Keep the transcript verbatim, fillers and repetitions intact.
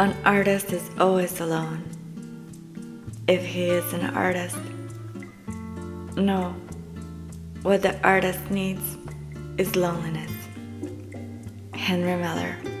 An artist is always alone. If he is an artist, no, what the artist needs is loneliness. Henry Miller.